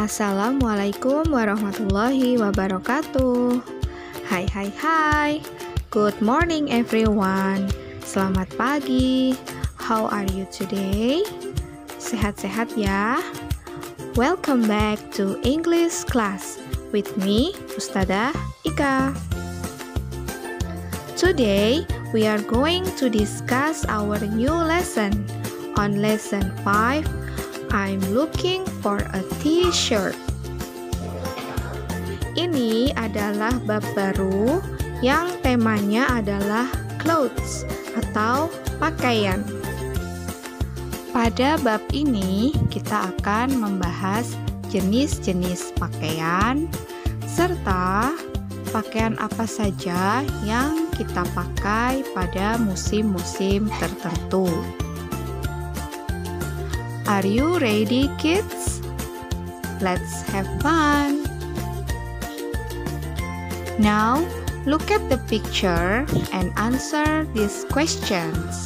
Assalamualaikum warahmatullahi wabarakatuh. Hai. Good morning everyone. Selamat pagi. How are you today? Sehat-sehat ya? Welcome back to English class with me, Ustadzah Ika. Today we are going to discuss our new lesson. On lesson 5, I'm looking for a t-shirt. Ini adalah bab baru yang temanya adalah clothes atau pakaian. Pada bab ini kita akan membahas jenis-jenis pakaian serta pakaian apa saja yang kita pakai pada musim-musim tertentu. Are you ready, kids? Let's have fun. Now, look at the picture and answer these questions.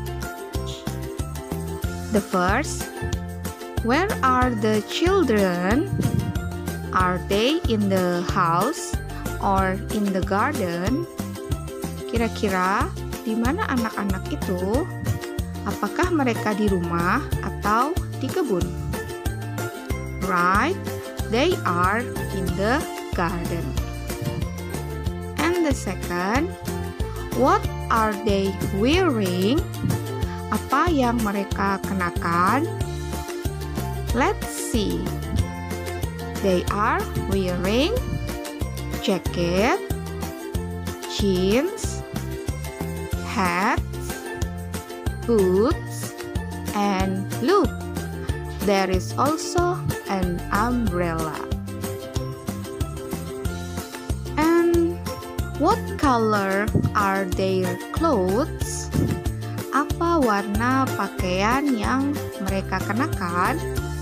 The first, where are the children? Are they in the house or in the garden? Kira-kira di mana anak-anak itu? Apakah mereka di rumah atau di kebun? Right, they are in the garden. And the second, what are they wearing? Apa yang mereka kenakan? Let's see. They are wearing jacket, jeans, hat, boots, and look, there is also an umbrella. And what color are their clothes? Apa warna pakaian yang mereka kenakan?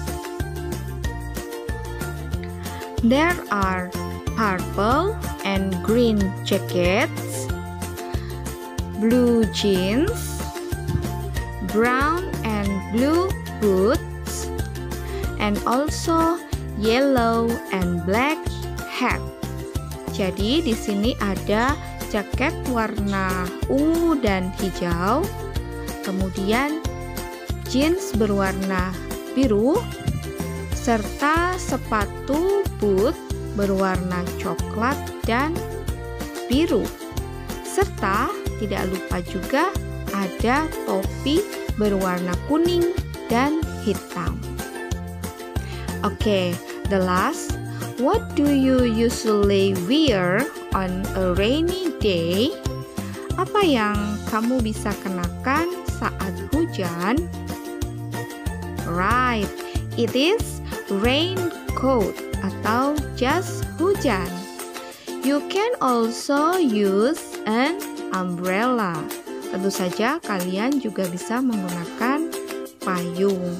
There are purple and green jackets, blue jeans, brown and blue boots, and also yellow and black hat. Jadi di sini ada jaket warna ungu dan hijau, kemudian jeans berwarna biru, serta sepatu boot berwarna coklat dan biru. Serta tidak lupa juga ada topi berwarna kuning dan hitam. Okay, the last. What do you usually wear on a rainy day? Apa yang kamu bisa kenakan saat hujan? Right, it is raincoat atau jas hujan. You can also use an umbrella. Tentu saja kalian juga bisa menggunakan payung.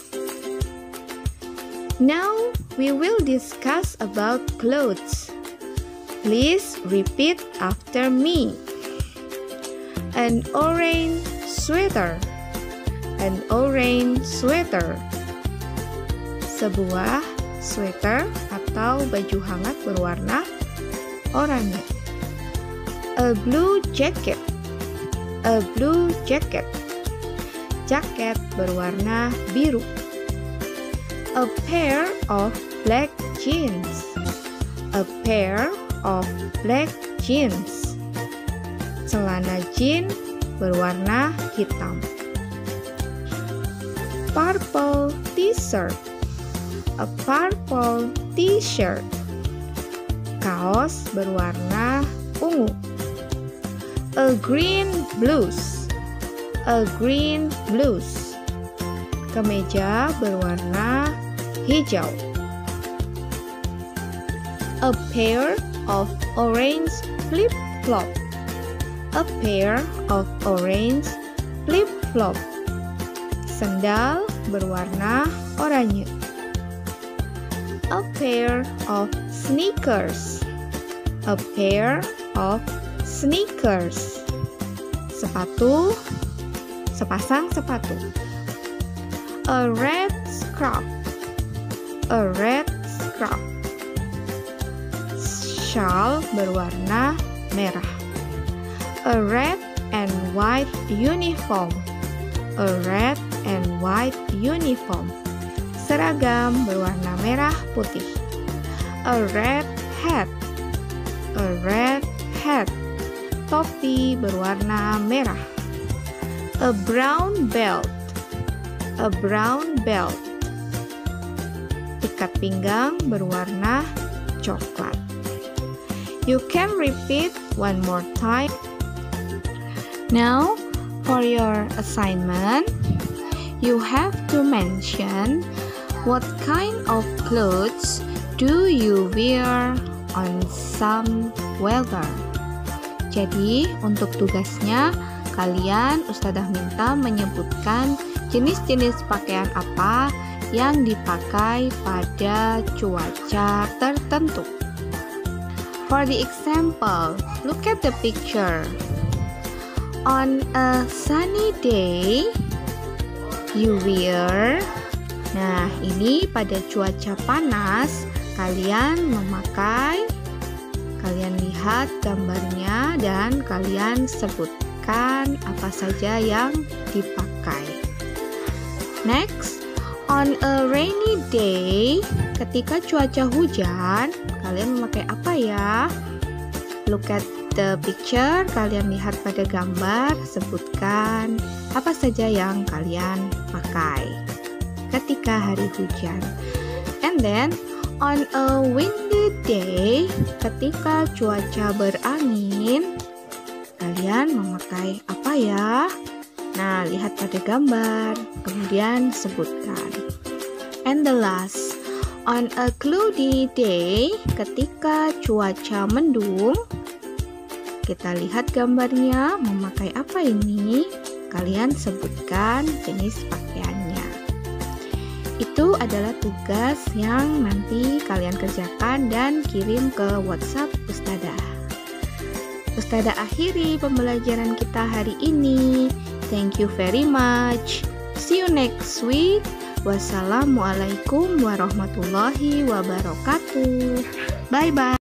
Now we will discuss about clothes. Please repeat after me. An orange sweater. An orange sweater. Sebuah sweater atau baju hangat berwarna oranye. A blue jacket. A blue jacket. Jaket berwarna biru. A pair of black jeans. A pair of black jeans. Celana jeans berwarna hitam. Purple t-shirt. A purple t-shirt. Kaos berwarna ungu. A green blouse. A green blouse. Kemeja berwarna hijau. A pair of orange flip-flop. A pair of orange flip-flop. Sendal berwarna oranye. A pair of sneakers. A pair of sneakers. Sepasang sepatu. A red scarf. A red scrub. Shawl berwarna merah. A red and white uniform. A red and white uniform. Seragam berwarna merah putih. A red hat. A red hat. Topi berwarna merah. A brown belt. A brown belt. Ikat pinggang berwarna coklat. You can repeat one more time. Now, for your assignment, you have to mention what kind of clothes do you wear on some weather. Jadi, untuk tugasnya, kalian Ustadzah minta menyebutkan jenis-jenis pakaian apa yang dipakai pada cuaca tertentu. For the example, look at the picture. On a sunny day, you wear. Nah, ini pada cuaca panas, kalian memakai. Kalian lihat gambarnya dan kalian sebutkan apa saja yang dipakai. Next, on a rainy day, ketika cuaca hujan, kalian memakai apa ya? Look at the picture, kalian lihat pada gambar, sebutkan apa saja yang kalian pakai ketika hari hujan. And then, on a windy day, ketika cuaca berangin, kalian memakai apa ya? Nah, lihat pada gambar, kemudian sebutkan. And the last, on a cloudy day, ketika cuaca mendung, kita lihat gambarnya, memakai apa ini? Kalian sebutkan jenis pakaiannya. Itu adalah tugas yang nanti kalian kerjakan dan kirim ke WhatsApp Ustadzah. Ustadzah akhiri pembelajaran kita hari ini. Thank you very much. See you next week. Wassalamualaikum warahmatullahi wabarakatuh. Bye bye.